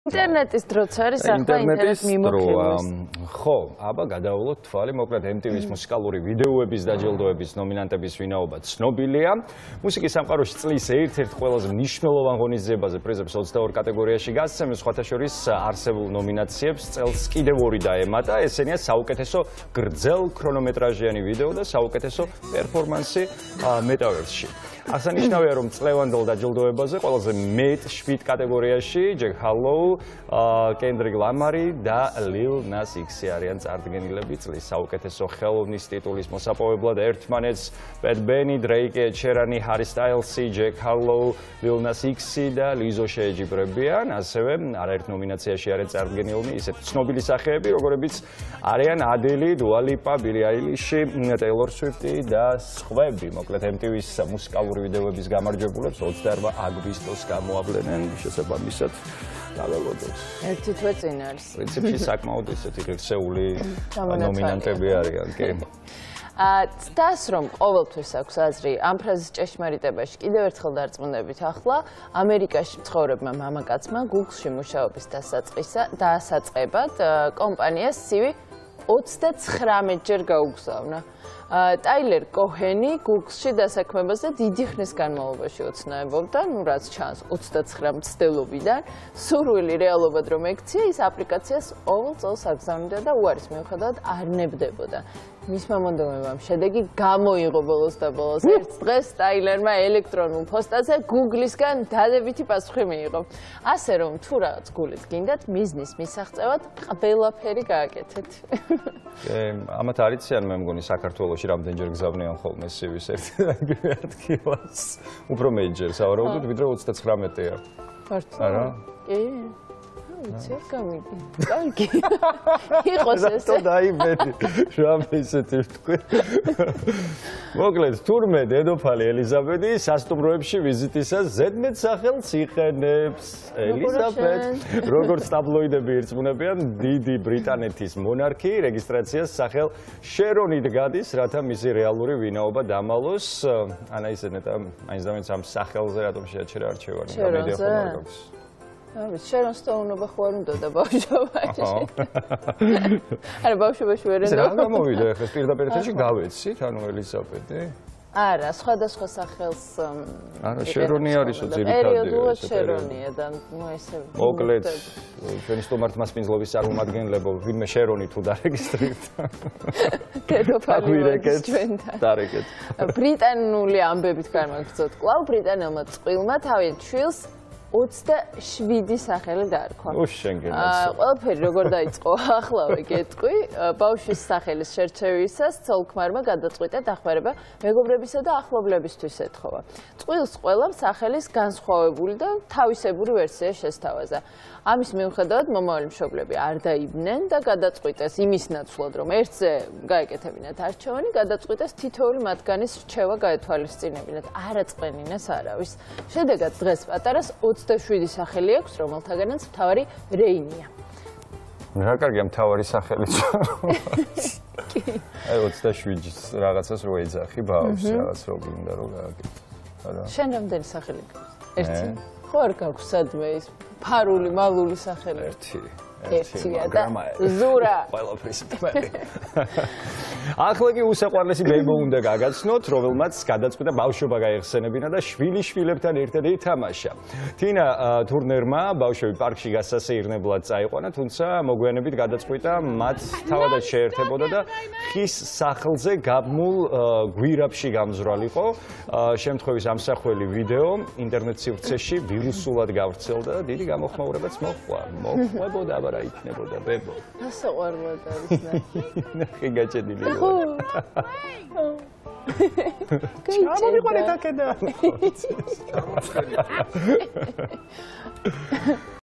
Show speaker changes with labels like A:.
A: ინტერნეტის დროც არის ახლა ინტერნეტ მიმოხილვის.
B: ხო, აბა გადავულოთ თვალი, მოკლედ MTV-ის მუსიკალური ვიდეოების დაჯილდოების ნომინანტების ვინაობა ცნობილია. მუსიკის სამყაროში წლის ერთ-ერთ ყველაზე მნიშვნელოვან ღონისძიებაზე პრიზებს 22 კატეგორიაში გასცემს, სხვათა შორის არსებულ ნომინაციებს წელს კიდევ ორი დაემატა, ესენია საუკეთესო გრძელ ქრონომეტრაჟიანი ვიდეო და საუკეთესო პერფორმანსი მეტავერსში. აღსანიშნავია, რომ წლევანდელ დაჯილდოებაზე ყველაზე მეტ 7 კატეგორიაში ჯეკ ჰარლოუ, კენდრიკ ლამარი და ლილ ნას იქსი არიან წარდგენილები წლის საუკეთესო ხელოვნის ტიტულის მოსაპოვებლად ერთმანეთს ბედ ბენი, დრეიკი, ჩერანი, ჰარი სტაილსი, ჯეკ ჰარლოუ, ლილ ნას იქსი და ლიზო შეეჯიბრებიან, ასევე არაერთ ნომინაციაში არიან წარდგენილნი ისეთ ცნობილი სახეები, როგორებიც არიან ადელი, დუა ლიპა, ბილი აილიში, ტეილორ სვიფტი და სხვები. მოკლედ MTV-ის მუსიკალური ვიდეოების გამარჯვებულებს 28 აგვისტოს გამოავლენენ შესაბამისად დაველოდოთ.
A: ერთი თვე წინ არის.
B: პრინციპში საკმაოდ ისეთი ღირსეული ნომინანტები არიან, კი.
A: ცდას რომ ყოველთვის აქვს აზრი ამ ფრაზის ჭეშმარიტებაში კიდევ ერთხელ დარწმუნებით ახლა ამერიკაში მცხოვრებმა მამაკაცმა Google-ში მუშაობის დასაწყებად კომპანიას CV 39 ჯერ გაუგზავნა. ტაილერ კოჰენი Google-ში დასაქმებაზე დიდი ხნის განმავლობაში ოცნებობდა, რაც ჩანს 29 მცდელობიდან, სურვილი რეალობად რომ ექცია, ის აპლიკაციას ყოველ წელს აგზავნიდა და უარის მიუხედავად არ ნებდებოდა. მისმა მონდომებამ შედეგი გამოიღო ბოლოს და ბოლოს. ერთ დღეს ტაილერმა ელექტრონულ პოსტაზე Google-ისგან დადებითი პასუხი მიიღო. ასე რომ თუ რაღაც გულით გინდათ მიზნის მისაღწევად ყველაფერი გააკეთეთ.
B: ამათ არიციან მე მგონი საქართველოში რამდენჯერ გზავნიან ხოლმე CV-ს ერთ ადგილას. უფრო მეჯერ სავარაუდოდ ვიდრე 39-ია. არა?
A: კი. ვიცი, გამიგი. კარგი. იყოს ესე.
B: რატო დაიბედი? რამე ისეთი ვთქვი. მოკლედ, თურმე დედოფალი ელიზაბეტი სასტუმროებში ვიზიტისას ზედმეტ სახელს იყენებს. ელიზაბეთ, როგორც ტაბლოიდები ირწმუნებიან, დიდი ბრიტანეთის მონარქი რეგისტრაციას სახელ შერონით გადის, რათა მისი რეალური ვინაობა დამალოს. ანა ისედნეტა, მაინც დამეც ამ სახელზე რატომ შეაჩერა არჩევანი? გამედია ხომ არ გაქვს?
A: შერონს თაუნობა ხო არ უნდა და ბავშვობაში. არა, ბავშვობაში ვერ ენდო.
B: რა გამოვიდა ახლა პირდაპირ ეთერში გავეცით, ანუ ელიზაბეტი?
A: არა, სხვადასხვა სახელს.
B: არა, შერონი არისო ძირითადად.
A: პერიოდულად შერონია და ნუ ესე.
B: მოკლედ, ჩვენი სტუმართ მასპინძლობის წარმომადგენლებო, ვინმე შერონი თუ დარეგისტრირდა.
A: დედოფალი ჩვენთან.
B: დარეგეთ.
A: ბრიტანული ამბებით გამაგრძოთ კვლავ, ბრიტანელმა წყვილმა თავიანთ შვილს 27 სახელი დაარქვა. ყველაფერი როგორ დაიწყო, ახლავე გეტყვი. ბავშვის სახელის შერჩევისას ცოლ-ქმარმა გადაწყვიტა დახმარება მეგობრებისა და ახლობლებისთვის ეთხოვა. წყვილს ყველამ სახელის განსხვავებული და თავისებური ვერსია შესთავაზა. ამის მიუხედავად მომავალი მშობლები არ დაიბნენ და გადაწყვიტეს იმის ნაცვლად, რომ ერთზე გაეკეთებინათ არჩევანი, გადაწყვიტეს თითოეული მათგანის რჩევა გაეთვალისწინებინათ. არ აწყენინეს არავის. შედეგად დღეს პატარას 27 სახელი აქვს, რომელთაგანაც მთავარი რეინია.
B: რა კარგია მთავარი სახელიც. აი 27-ის რაღაცას რო ეძახი ბავშვს, რაღაც რო გინდა რომ გააკეთო. არა.
A: შენ რამდენი სახელი გაქვს? ერთი. ხო არ გაქვს სადმე ის ფარული, მალული სახელი?
B: ერთი.
A: ერთია და ზურა.
B: ყველაფრის თმელი. ახლა კი უსაყვარლესი ბებო უნდა გაგაცნოთ, რომელმაც გადაწყვიტა ბავშვობა გაეხსენებინა და შვილიშვილებთან ერთად ითამაშა. თინა თურნერმა ბავშვები პარკში გასასეირნებლად წაიყვანა, თუმცა მოგვიანებით გადაწყვიტა მათ თავადაც შეერთებოდა და ხის სახლზე გაბმულ გვირაბში გამზრალიყო. შემთხვევის ამსახველი ვიდეო ინტერნეტ სივრცეში ვირუსულად გავრცელდა და დიდი გამოხმაურებაც მოჰყვა. მოხმებოდა რა იქნებოდა ბებო.
A: ასაყვარლად არის
B: ნახე გაჭედილი.
A: ხო.
B: ჩამოვიყვანე და კედა.